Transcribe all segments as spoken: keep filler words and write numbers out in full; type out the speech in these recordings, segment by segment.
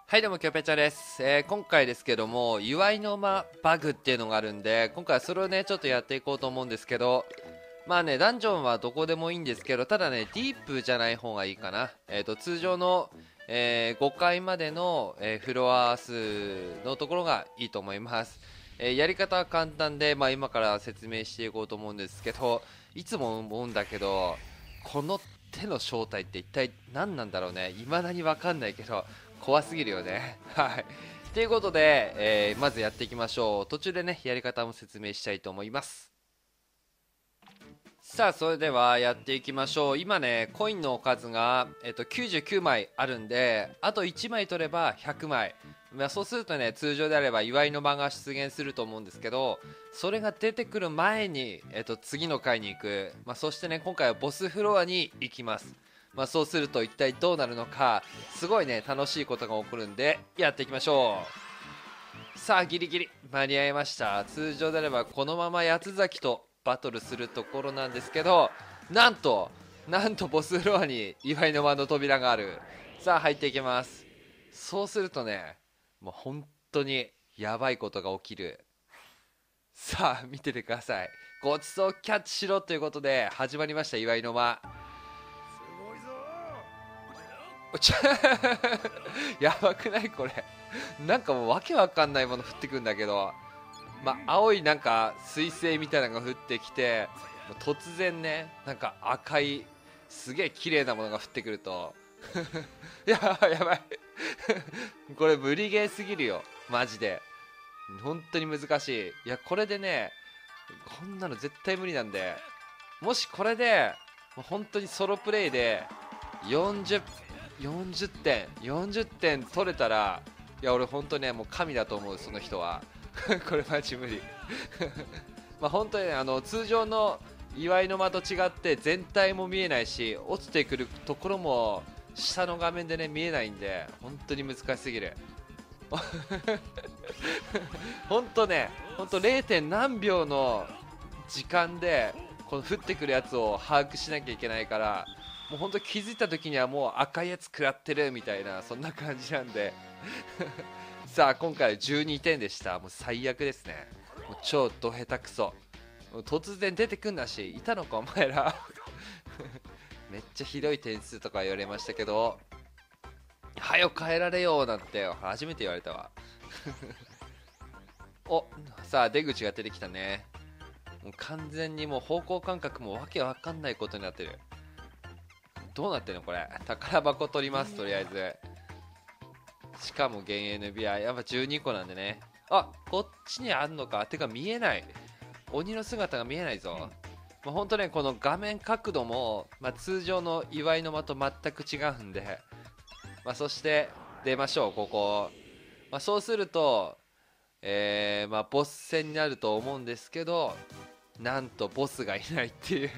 はいどうも、きょうぺちゃです、えー今回ですけども、祝いの間バグっていうのがあるんで、今回はそれをね、ちょっとやっていこうと思うんですけど、まあね、ダンジョンはどこでもいいんですけど、ただね、ディープじゃない方がいいかな。えっと、通常の、えーごかいまでの、えーフロア数のところがいいと思います。えーやり方は簡単で、まあ今から説明していこうと思うんですけど、いつも思うんだけど、この手の正体って一体何なんだろうね。未だにわかんないけど、怖すぎるよね。はい。ということで、えーまずやっていきましょう。途中でね、やり方も説明したいと思います。さあ、それではやっていきましょう。今ね、コインの数が、えっと、きゅうじゅうきゅうまいあるんで、あといちまい取ればひゃくまい。まあ、そうするとね、通常であれば祝いの間が出現すると思うんですけど、それが出てくる前に、えっと、次の回に行く。まあ、そしてね、今回はボスフロアに行きます。まあ、そうすると一体どうなるのか、すごいね、楽しいことが起こるんで、やっていきましょう。さあ、ギリギリ間に合いました。通常であればこのまま八つ崎とバトルするところなんですけど、なんとなんとボスフロアに祝いの間の扉がある。さあ入っていきます。そうするとね、もう本当にやばいことが起きる。さあ見ててください。ごちそうキャッチしろということで始まりました、祝いの間。ちょやばくないこれ。なんかもうわけわかんないもの降ってくんだけど、まあ、青いなんか彗星みたいなのが降ってきて、突然ね、なんか赤いすげえ綺麗なものが降ってくるとやばいやばいこれ無理ゲーすぎるよマジで。本当に難しい。いやこれでね、こんなの絶対無理なんで、もしこれでもう本当にソロプレイでよんじゅう、よんじゅってんよんじゅってん取れたら、いや俺本当ねもう神だと思う、その人はこれマジ無理まあ本当にね、あの通常の祝いの間と違って全体も見えないし、落ちてくるところも下の画面でね見えないんで、本当に難しすぎる本当ね、本当 れい. 点何秒の時間でこの降ってくるやつを把握しなきゃいけないから、もう本当気づいた時にはもう赤いやつ食らってるみたいな、そんな感じなんでさあ今回はじゅうにてんでした。もう最悪ですね。もう超ド下手くそ。もう突然出てくんなし、いたのかお前らめっちゃひどい点数とか言われましたけど、はよ変えられよなんて初めて言われたわお、さあ出口が出てきたね。もう完全にもう方向感覚もわけわかんないことになってる。どうなってるのこれ。宝箱取ります、とりあえず。しかも現 エヌビーアイ やっぱじゅうにこなんでね。あ、こっちにあんのか。てか見えない、鬼の姿が見えないぞ。まあ、ほんとね、この画面角度も、まあ、通常の祝いの間と全く違うんで、まあ、そして出ましょうここ。まあ、そうすると、えーまあ、ボス戦になると思うんですけど、なんとボスがいないっていう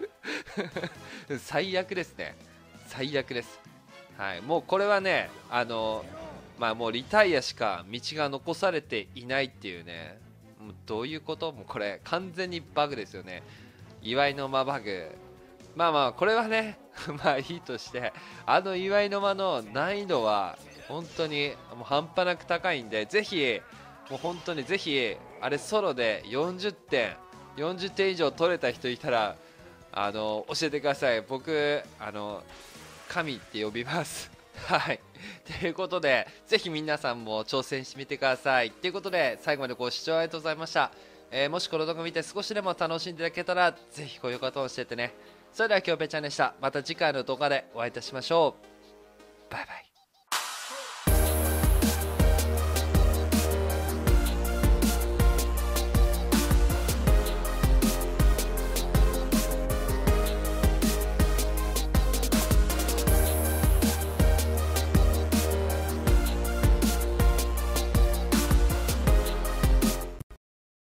最悪ですね、最悪です。はい、もうこれはね、あのまあもうリタイアしか道が残されていないっていうね。もうどういうこと。もうこれ完全にバグですよね、祝いの間バグ。まあまあこれはねまあいいとして、あの祝いの間の難易度は本当にもう半端なく高いんで、ぜひもう本当にぜひあれソロでよんじゅってんよんじゅってん以上取れた人いたら、あの教えてください。僕あの神って呼びますはい。ということで、ぜひ皆さんも挑戦してみてください。ということで、最後までご視聴ありがとうございました。えーもしこの動画を見て少しでも楽しんでいただけたら、ぜひこういうことを教えてね。それでは、きょうぺちゃんでした。また次回の動画でお会いいたしましょう。バイバイ。